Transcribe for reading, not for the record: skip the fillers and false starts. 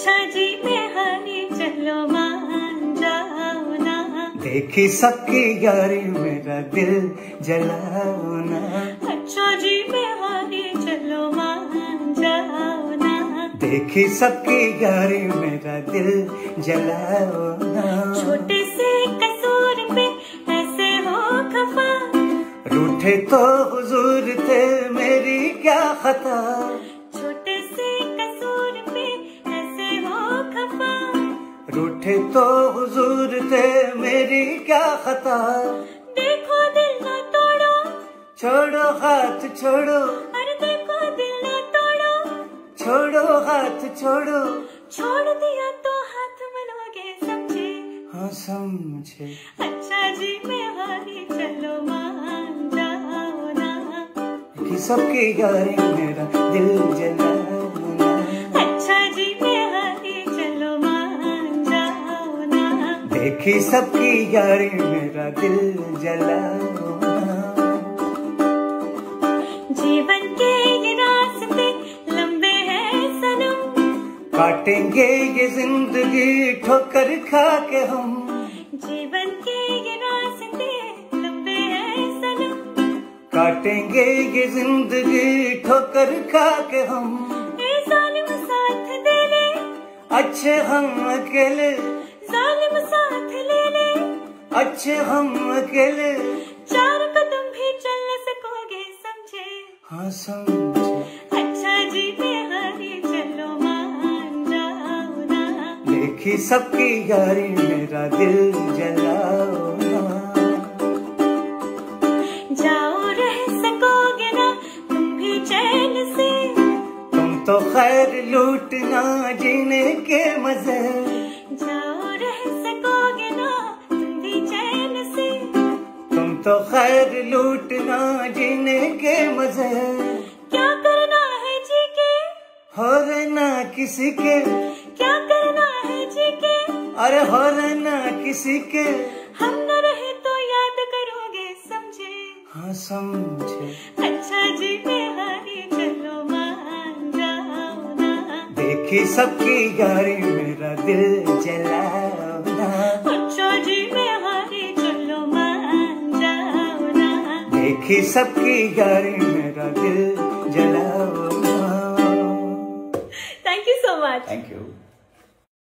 अच्छा जी बिहारी चलो मान जाओ ना। देखी सबकी यारी मेरा दिल जलाओ ना। अच्छा जी बिहारी चलो मान जाओ ना। देखी सबकी यारी मेरा दिल जलाओ ना। छोटे से कसूर पे ऐसे हो खफा, रूठे तो हुजूर थे मेरी क्या खता। छोटे से कसूर पे ऐसे हो खफा, रूठे तो हुजूर थे मेरी क्या खता। देखो दिल ना तोड़ो, छोड़ो हाथ छोड़ो, अरे देखो दिल ना तोड़ो, छोड़ो हाथ छोड़ो। छोड़ दिया तो हाथ मनोगे समझे, हाँ समझे। अच्छा जी बिहारी चलो मान जाओ ना। कि सबकी यारी मेरा दिल जलाओ ना। अच्छा जी बिहारी चलो मान जाओ ना। देखी सबकी यारी मेरा दिल जलाओ ना। जीवन के ये रास्ते लंबे हैं सनम, काटेंगे ये जिंदगी ठोकर खा के हम। जीवन के ये रास्ते लंबे हैं सनम, काटेंगे ये जिंदगी ठोकर खा के हम। ए जालिम साथ दे ले, अच्छे हम अकेले, जालिम साथ ले ले, अच्छे हम अकेले। चार कदम भी चल न सकोगे समझे, हाँ समझे। अच्छा जी बिहारी चलो मान जाओ ना। देखी सबकी यारी मेरा दिल जलाओ ना। जाओ रह सकोगे ना तुम भी चैन से, तुम तो खैर लूटना जीने के मजे। जाओ रह सकोगे ना तुम भी चैन से, तुम तो खैर लूटना जीने के मजे। क्या करना है जी के, हो रहना किसी के, क्या करना है जी के, अरे हो रहना किसी के। हम न रहे तो याद करोगे समझे, हाँ समझे। अच्छा जी बिहारी चलो मान जाओ ना। देखी सबकी यारी मेरा दिल जलाओ ना। अच्छा जी बिहारी चलो मान जाओ ना। देखी सबकी यारी मेरा दिल जलाओ ना। Thank you so much. Thank you.